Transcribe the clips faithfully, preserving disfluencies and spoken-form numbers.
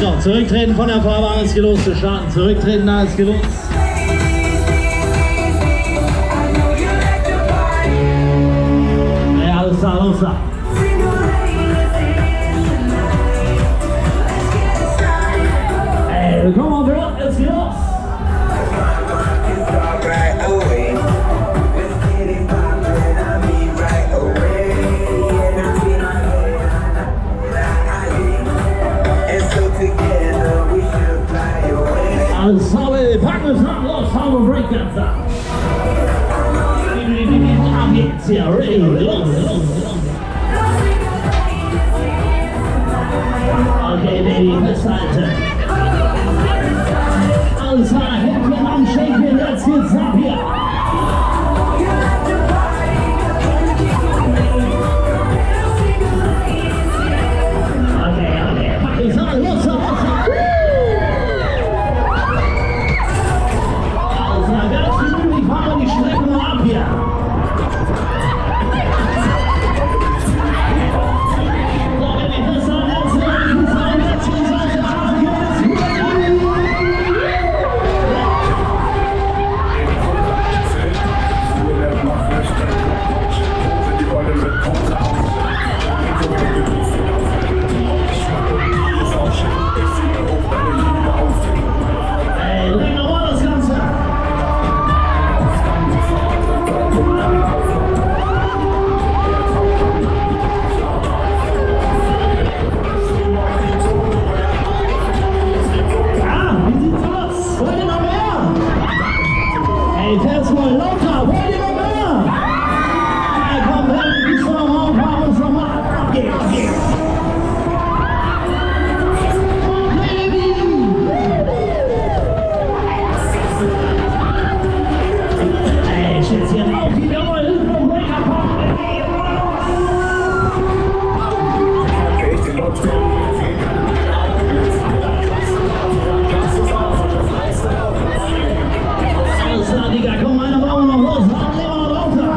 So, zurücktreten von der Fahrbahn, es geht los zu starten. Zurücktreten, da es geht los. Ja, alles klar, los da. Hey, komm mal, Bro, es geht los. Alles sauber, packen wir es nach, los, sauber Breakdance ab. Ab geht's hier, ready, los, los, los. Okay, Baby, festhalten. Alles klar, Händchen am Schenken, jetzt geht's ab hier. Okay, okay, pack es an, los, los, los. Versmold, lauter, wollt ihr noch mehr? Ja, komm, hör mich, bist du noch auf, hau uns noch mal ab, geht's, geht's. Oh, Baby! Ey, Schätzchen, auf die Dauer, Hilfe und Breaker-Pop, Baby, Digga, komm, einer brauchen wir noch los, machen wir noch lauter.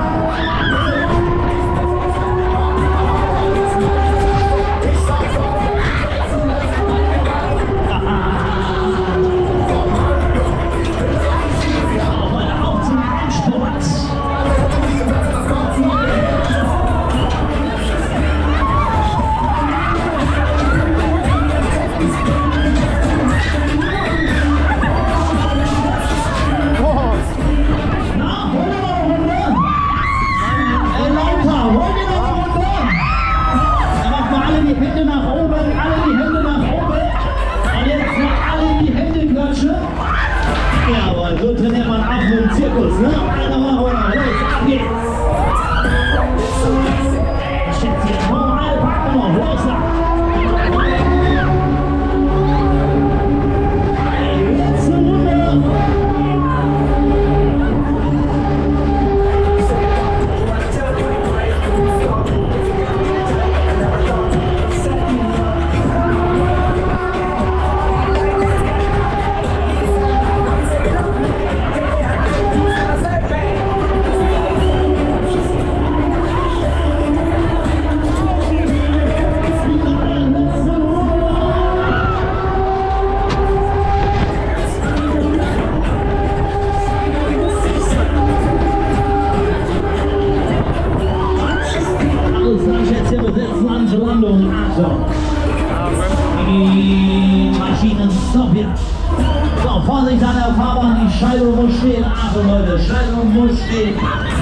Auf meine auf zum Endspurt. Hände nach oben, alle die Hände nach oben. Und jetzt noch alle die Hände klatschen. Jawohl, so trainiert man ab so im Zirkus, ne? Einer mal runter, los, ab geht's. Schätzchen, komm, alle packen noch, los da. Ey, letzte Runde. Die Maschinen stoppen. So, Vorsicht an der Fahrbahn, die Scheibe muss stehen. Achtung Leute, Scheibe muss stehen.